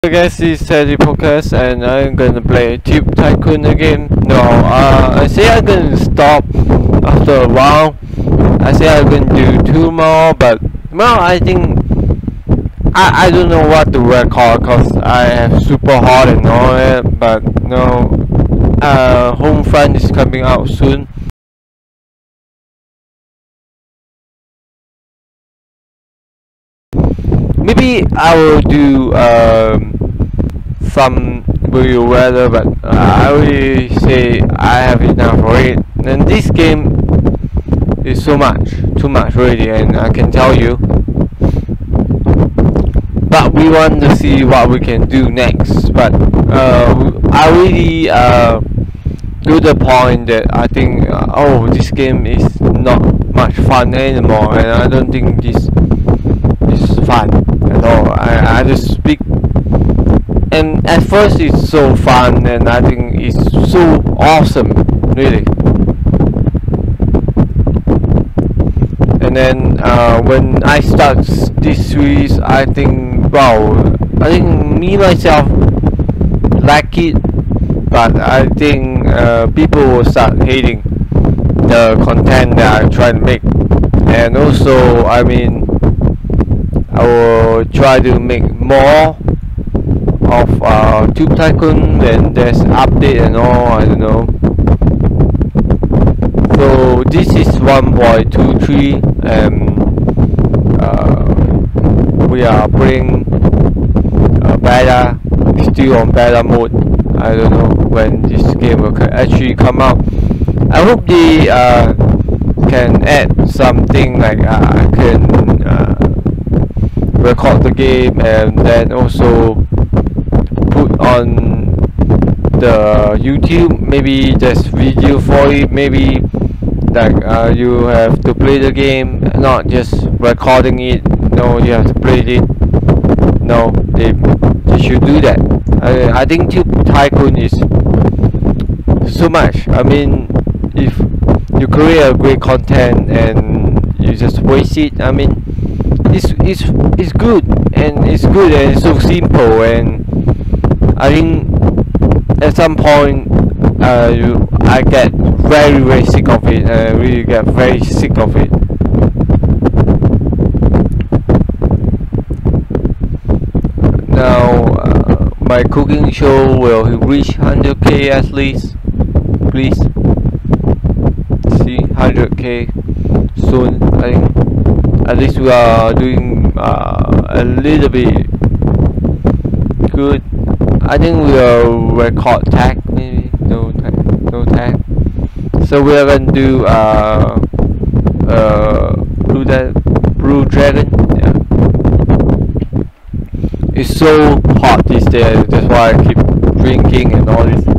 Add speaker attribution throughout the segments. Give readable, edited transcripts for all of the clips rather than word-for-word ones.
Speaker 1: Hey guys, this is Teddy Podcast and I'm gonna play Tube Tycoon again. No, I say I'm gonna stop after a while. I say I'm gonna do 2 more, but well, I think I don't know what to record cause I have super hard and all that. But no, Homefront is coming out soon. Maybe I will do some review weather, but I already say I have enough for it. And this game is too much already, and I can tell you. But we want to see what we can do next. But I really to the point that I think oh, this game is not much fun anymore, and I don't think this is fun at all. I just speak, and at first it's so fun, and I think it's so awesome, really. And then when I start this series, I think wow, I think me myself like it, but I think people will start hating the content that I try to make. And also, I mean, I will try to make more of Tube Tycoon when there's update and all, I don't know. So this is 1.23 and we are playing beta, still on beta mode. I don't know when this game will actually come out. I hope they can add something like I can record the game and then also put on the YouTube. Maybe there's video for it, maybe like you have to play the game, not just recording it. No, you have to play it. No, they should do that. I think Tube Tycoon is so much. I mean, if you create a great content and you just waste it, I mean, it's good, and it's so simple, and I think at some point I get very sick of it. I really get very sick of it. Now my cooking show will reach 100k at least. Please see 100k soon. I think at least we are doing a little bit good. I think we will record tag, maybe no tag. So we are gonna do Blue Dragon. Yeah, it's so hot these days. That's why I keep drinking and all this.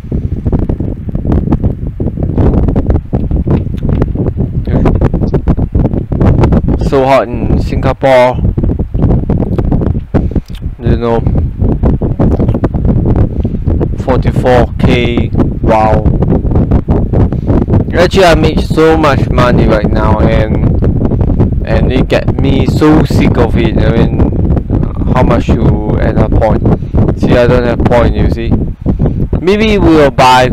Speaker 1: So hot in Singapore, you know. 44k, wow. Actually I make so much money right now, and it get me so sick of it. I mean, how much you at a point? See, I don't have point, you see. Maybe we'll buy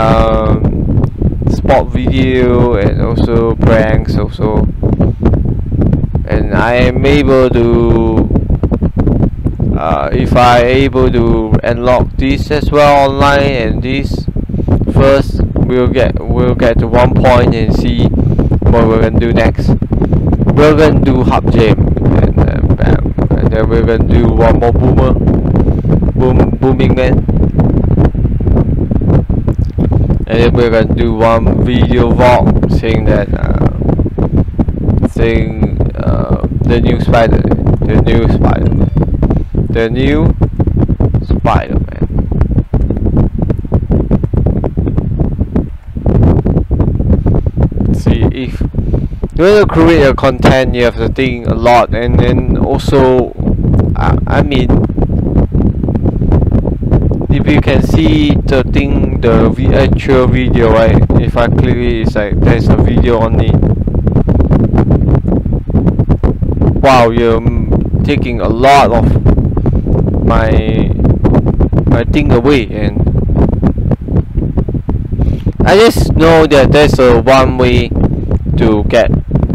Speaker 1: sport video and also pranks also, and I am able to if I able to unlock this as well online, and this first we'll get to 1 point and see what we're gonna do next. We're gonna do hub jam, and bam, and then we're gonna do one more booming man, and then we're gonna do one video vlog saying that the new Spider-Man. See, if you want to create a content, you have to think a lot, and then also I mean, if you can see the actual video, right? If I click it, it's like there's a video on it. Wow, you're taking a lot of my thing away, and I just know that there's a one way to get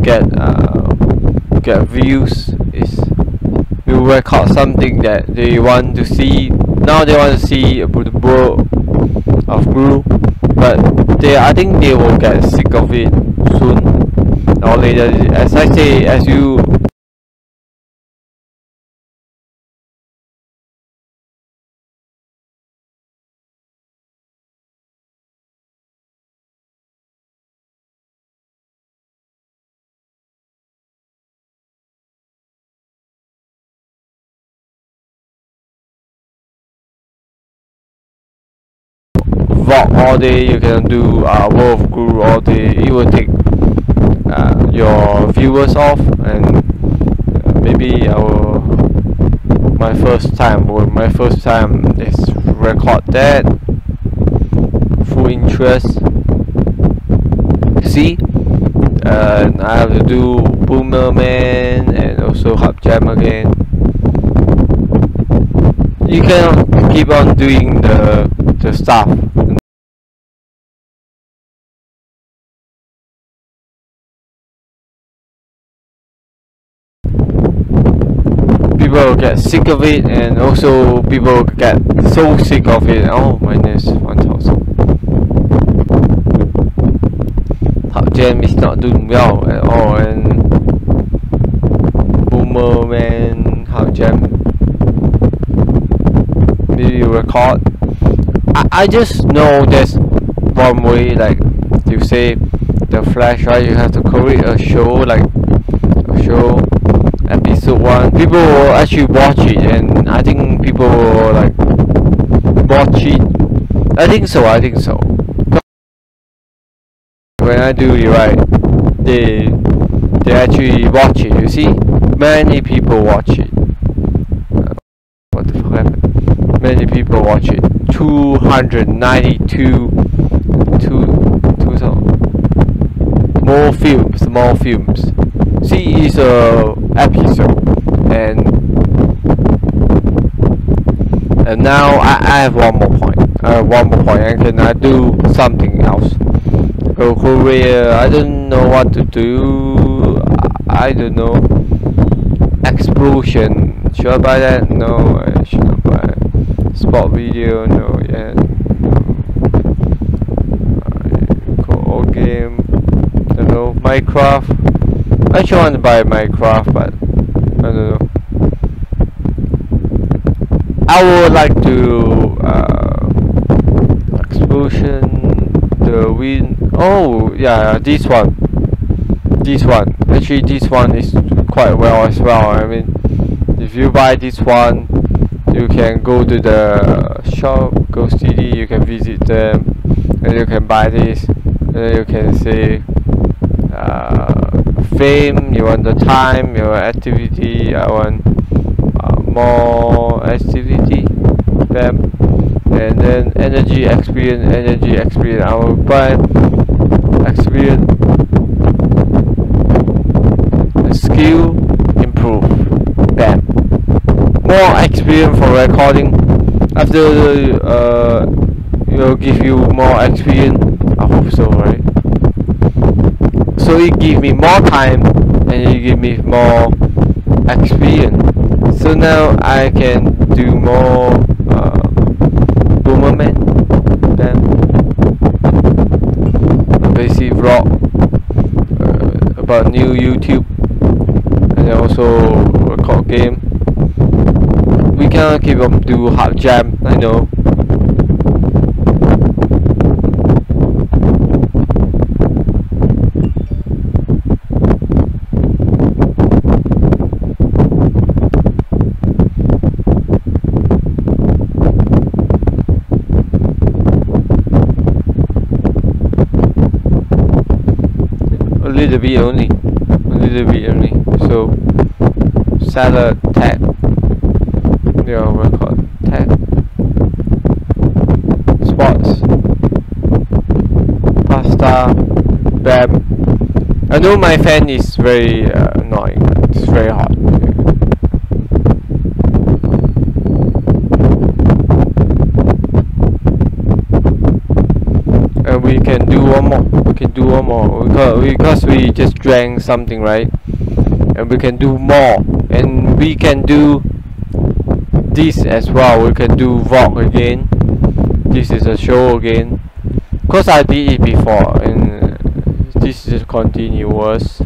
Speaker 1: views is you record something that they want to see. Now they want to see about the world of Gru, but I think they will get sick of it soon or later. As I say, as you vlog all day, you can do World of Gru all day. It will take your viewers off, and maybe my first time is record that full interest. See, I have to do Boomerman and also Hub Jam again. You cannot keep on doing the stuff. People get sick of it, and also people get so sick of it. Oh, minus 1000. Hub Jam is not doing well at all, and Boomerman, Hub Jam, maybe record. I just know there's one way, like you say, the Flash, right? You have to create a show, like a show. Episode 1, people will actually watch it, and I think people will like watch it. I think so. When I do it right, they actually watch it. You see, many people watch it. What the fuck happened? Many people watch it. 292 more films. See, it's a episode, and now I have one more point. And can I do something else? Go Korea. I don't know what to do. I don't know. Explosion. Should I buy that? No, I should not buy it. Spot video. No, yeah. Co-op game. I don't know. Minecraft. I actually want to buy Minecraft, but I don't know. I would like to explosion, the wind. Oh yeah, this one. Actually, this one is quite well as well. I mean, if you buy this one, you can go to the shop, Ghost City. You can visit them, and you can buy this. And then you can say. Fame, you want the time, your activity. I want more activity, bam. And then energy experience. I will buy experience, skill improve, bam. More experience for recording. After it will give you more experience. I hope so, right? So it gives me more time, and it gives me more experience. So now I can do more Boomerman, then basic vlog about new YouTube, and also record game. We cannot keep on do Hub Jam, I know. A little bit only. So salad tag, record tag, spots, pasta, bam. I know my fan is very annoying. It's very hot. can do one more. We can do one more because we just drank something, right? And we can do more, and we can do this as well. We can do vlog again. This is a show again. Cause I did it before, and this is continuous.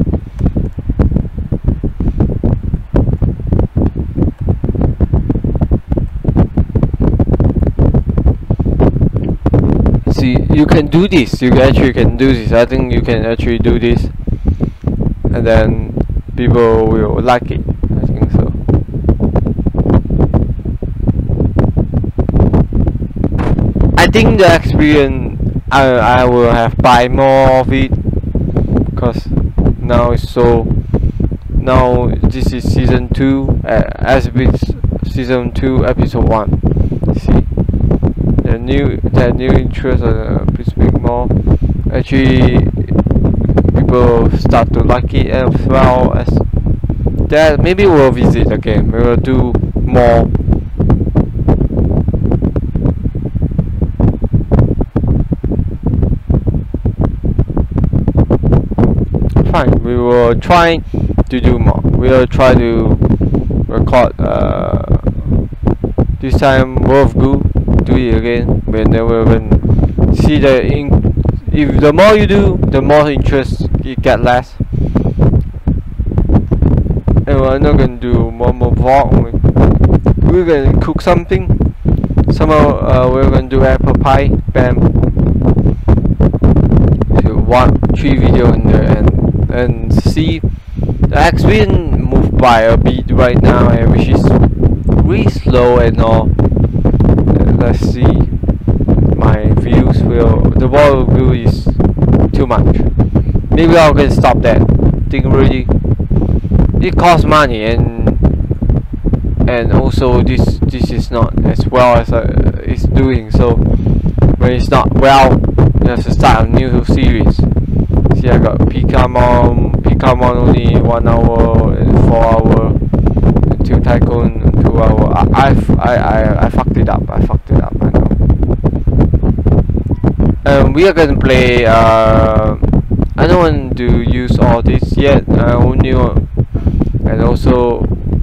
Speaker 1: See, you can do this. You actually can do this. I think you can actually do this, and then people will like it. I think so. I think the experience, I will have buy more of it, because now it's so. Now this is season 2, as with season 2 episode 1. See, the new interest please speak more. Actually, people start to like it as well as that. Maybe we'll visit again. We will do more. Fine, we will try to do more. We will try to record this time World Go. Do it again. When we will see if the more you do, the more interest you get less. And we're not gonna do one more vlog. We're gonna cook something. Somehow we're gonna do apple pie. Bam. So 3 video in there, and see the experience move by a bit right now, and which is really slow and all. Let's see. My views the wall view is too much. Maybe I can stop that. Think really, it costs money, and also this is not as well as it's doing. So when it's not well, you have to start a new series. See, I got Pokemon only 1 hour and 4 hour, until Tycoon 2 hour. I fucked it up. I know. We are gonna play. I don't want to use all this yet. I only want, and also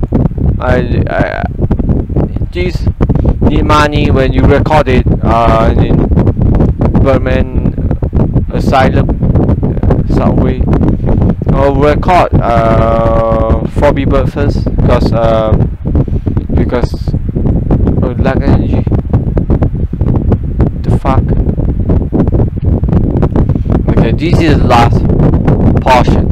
Speaker 1: just need money when you record it. In Birdman Asylum, Subway. I'll record 4 people first, because lack energy. The fuck. Okay, this is the last portion.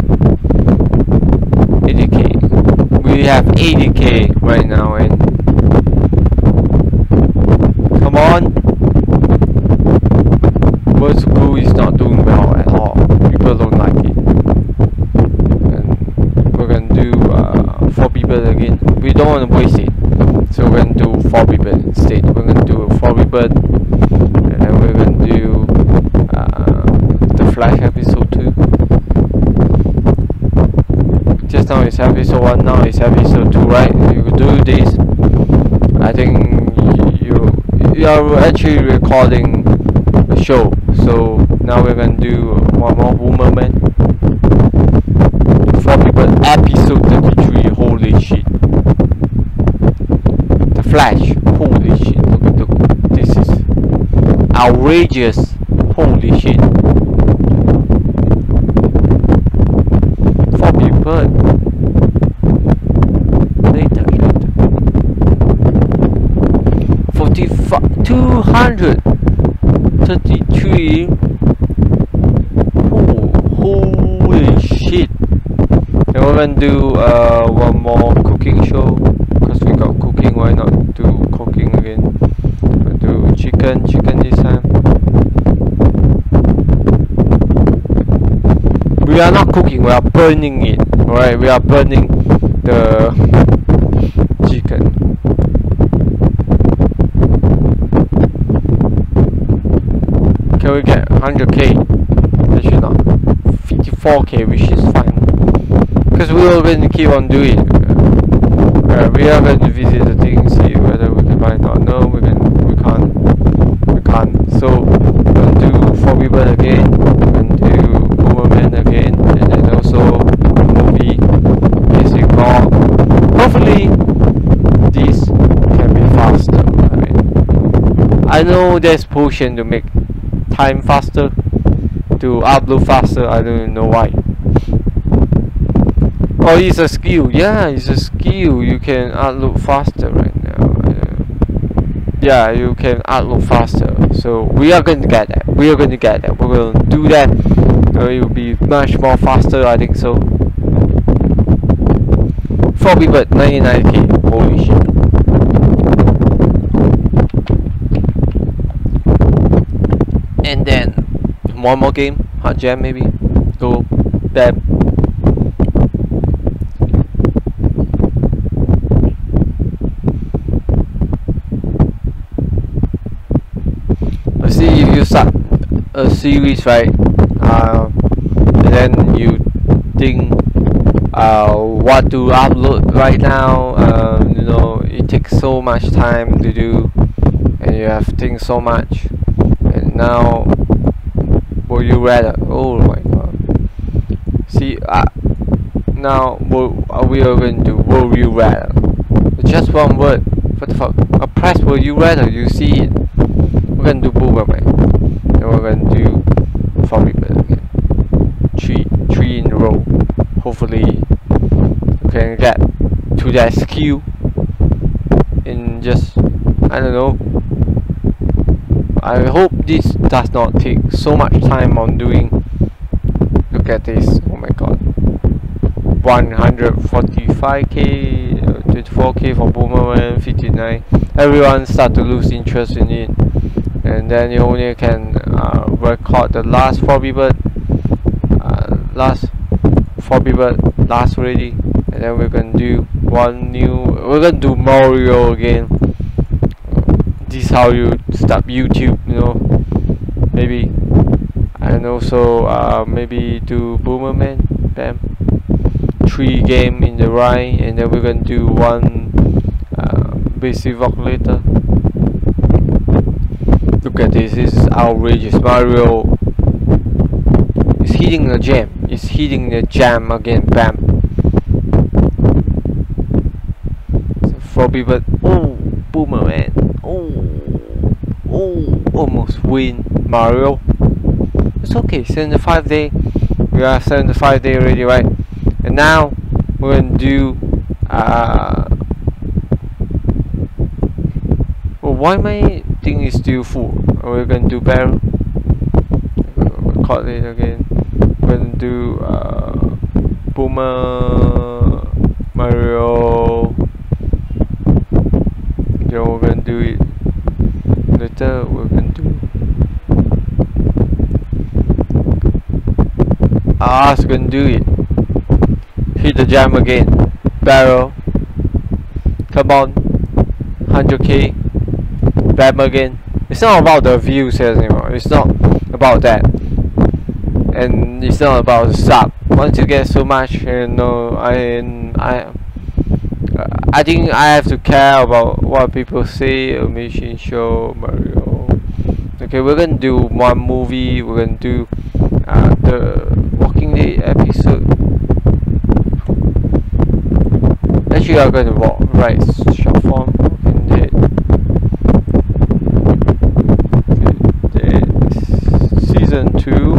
Speaker 1: 80k. We have 80k right now, and come on. World School is not doing well at all. People don't like it. And we're gonna do 4 people again. We don't want to waste it, so we're gonna do 4 people instead. We're gonna do 4 people, and we're gonna do the Flash episode 2. Just now it's episode 1. Now it's episode 2, right? You could do this. I think you are actually recording a show. So now we're gonna do one more woman. 4 people, episode 33. Holy shit! The Flash. Holy shit! Look, this is outrageous. Holy shit! 4 people. Later. 233. Holy shit! And we're gonna do one more cooking show, because we got cooking. Why not do cooking again? We'll do chicken this time. We are not cooking, we are burning it. Alright, we are burning the chicken. Can we get 100k? Actually not. 54k, which is fine. Because we are going to keep on doing it. We are going to visit the thing, see whether we can buy it or no. We can't. So we're going to do 4 people again. again. We're gonna do Boomerman again, and then also movie basic mod. Hopefully this can be faster. I mean, I know there's potion to make time faster, to upload faster. I don't even know why. Oh, it's a skill. Yeah, it's a skill. You can upload faster right now. Yeah, you can upload faster. So we are going to get that. We are going to get that. We're going to do that. It will be much more faster. I think so. 4 people, 99k. Holy shit. And then one more game. Hot Jam maybe. Go. Bam. See, if you start a series, right, and then you think what to upload right now, you know, it takes so much time to do, and you have to think so much, and now will you rather? Oh my god. See, now we are going to will you rather. Just one word. What the fuck? I press will you rather, you see it. We're gonna do Boomerang, and we're gonna do 4 people again. Three in a row. Hopefully we can get to that skill in just, I don't know. I hope this does not take so much time on doing. Look at this, oh my god. 145k, 24k for Boomerang, 59. Everyone start to lose interest in it. And then you only can record the last 4 people, last already, and then we're gonna do we're gonna do Mario again. This is how you start YouTube, you know, maybe. And also maybe do Boomerman, bam, 3 game in the ride, and then we're gonna do 1 basic rock later. Look at this, this is outrageous. Mario is hitting the jam. It's hitting the jam again, bam. So 4 people. Oh, Boomerang. Oh, almost win Mario. It's okay, 75 day. We are 75 day already, right? And now we're gonna do well, why my thing is still full? We're gonna do barrel. Record it again. We're gonna do Boomer, Mario. Then we're gonna do it later. We're gonna do we're gonna do it. Hit the jam again. Barrel. Come on. 100k. Bam again. It's not about the views anymore. It's not about that, and it's not about the sub. Once you get so much, you know, I think I have to care about what people say. Machine Show, Mario. Okay, we're gonna do 1 movie. We're gonna do the Walking Dead episode. Actually, I'm gonna write short form. Walking Dead. Season 2,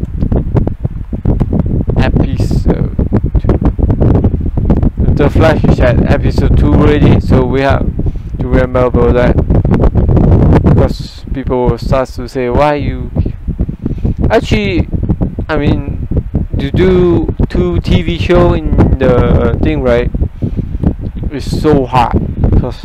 Speaker 1: episode 2. The Flash is at episode 2 already, so we have to remember that, because people will start to say, why you actually, I mean, to do 2 TV show in the thing, right? It's so hard, because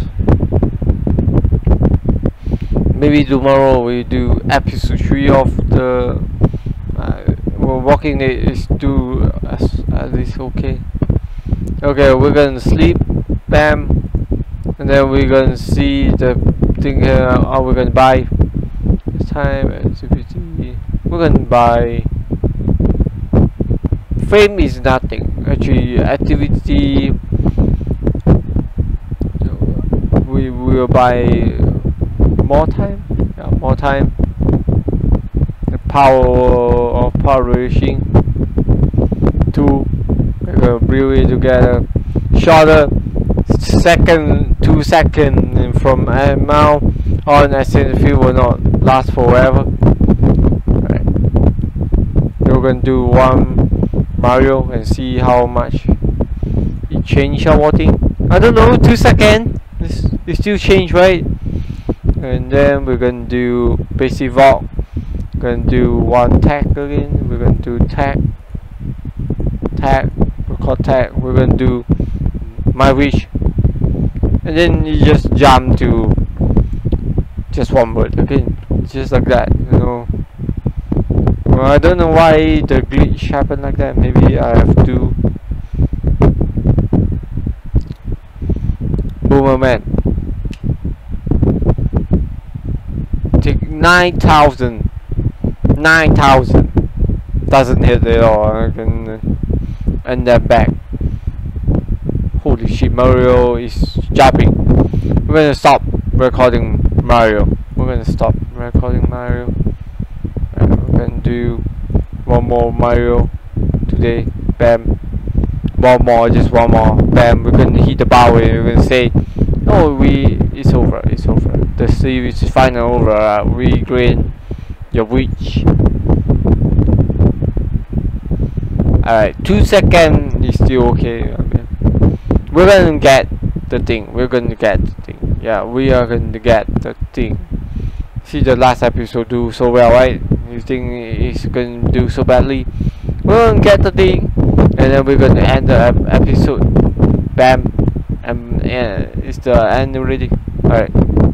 Speaker 1: maybe tomorrow we do episode 3 of the Walking Dead is do at least okay. Okay, we're gonna sleep, bam, and then we're gonna see the thing here. How we're gonna buy this time and CPT. We're gonna buy. Fame is nothing actually. Activity. We will buy more time. Yeah, more time. The power of Power Racing 2. We're gonna build it together. Shorter 2 seconds from now on, as in the field will not last forever. Right. We're gonna do one Mario and see how much it changed our thing. I don't know, 2 seconds. It still change, right? And then we're gonna do basic vault. Gonna do one tag again. We're gonna do tag, record tag. We're gonna do my wish, and then you just jump to just one word again, just like that, you know. Well, I don't know why the glitch happened like that. Maybe I have to Boomerman. Take 9,000 doesn't hit at all. I can and then back. Holy shit, Mario is jumping. We're gonna stop recording Mario. We're gonna do one more Mario today. Bam. One more, just one more. Bam. We're gonna hit the bar. We're gonna say, oh, it's over. The series is finally over. We grant your wish. Alright, 2 seconds is still okay. We're gonna get the thing. Yeah, we are gonna get the thing. See the last episode do so well, right? You think it's gonna do so badly? We're gonna get the thing, and then we're gonna end the episode. Bam, and it's the end already. Alright.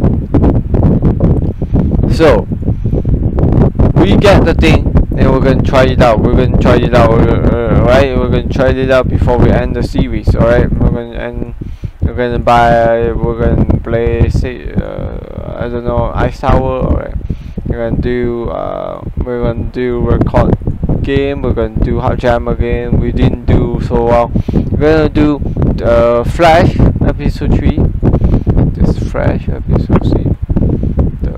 Speaker 1: So we get the thing, and we're gonna try it out. Right? We're gonna try it out before we end the series. Alright. We're gonna play. Say, I don't know, Ice Tower. Alright. We're gonna do record game. We're gonna do Hot Jam again. We didn't do so well. We're gonna do Flash episode 3. This Flash episode 3. The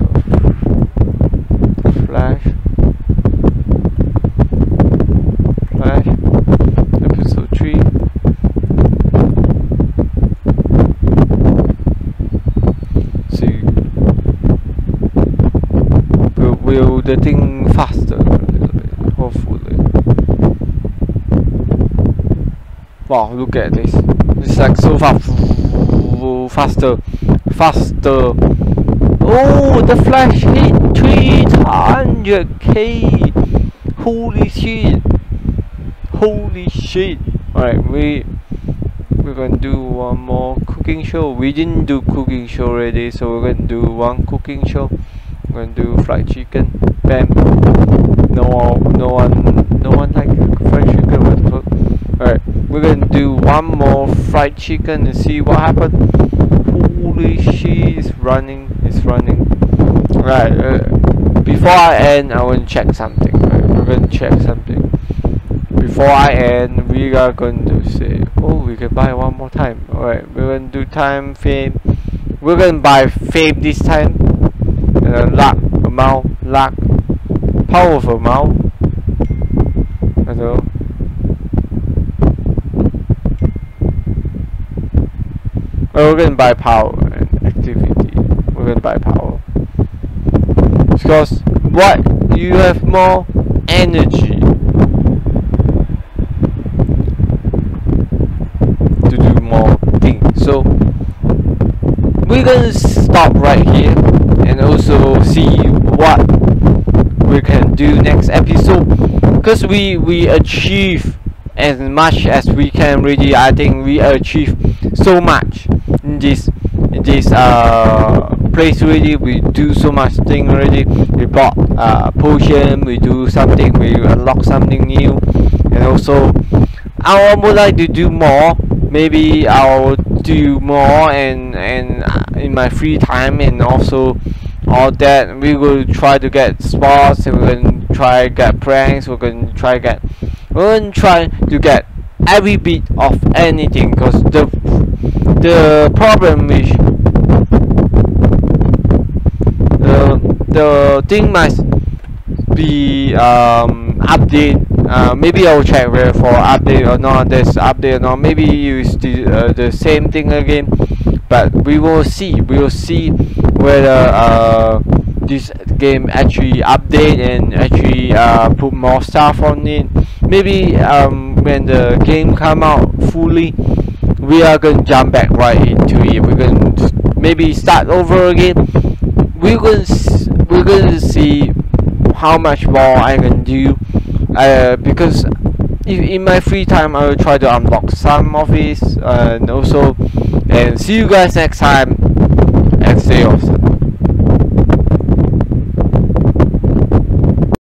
Speaker 1: Flash episode 3. See, will the thing faster a little bit, hopefully. Wow, look at this. It's like so fast. Faster. Oh, the Flash hit 300k. Holy shit. Alright, we're gonna do one more cooking show. We didn't do cooking show already, so we're gonna do one cooking show. We're gonna do fried chicken. Bam. No one like fried chicken. What the fuck? Alright, we're gonna do one more fried chicken and see what happens. Holy shit, it's running. Right, before I end, I want to check something. Right? We're going to check something. Before I end, we are going to say, oh, we can buy one more time. Alright, we're going to do time fame. We're going to buy fame this time. And then luck, powerful amount. I don't know. We're going to buy power and activity. We're going to buy power. Because what? You have more energy to do more things. So we're going to stop right here and also see what we can do next episode. Because we achieve as much as we can really. I think we achieve so much in this place already. We do so much thing already. We bought potion, we do something, we unlock something new, and also I would like to do more. Maybe I'll do more and in my free time, and also all that we will try to get spots, and we're going to try get pranks. We're going to try to get every bit of anything, because the problem is the thing be update. Maybe I'll check whether for update or not. There's update or not. Maybe use the same thing again. But we will see. We will see whether this game actually update and actually put more stuff on it. Maybe when the game come out fully, we are gonna jump back right into it. We're gonna maybe start over again. We're gonna see how much more I can do. Because in my free time, I will try to unlock some of these, and see you guys next time, and stay awesome.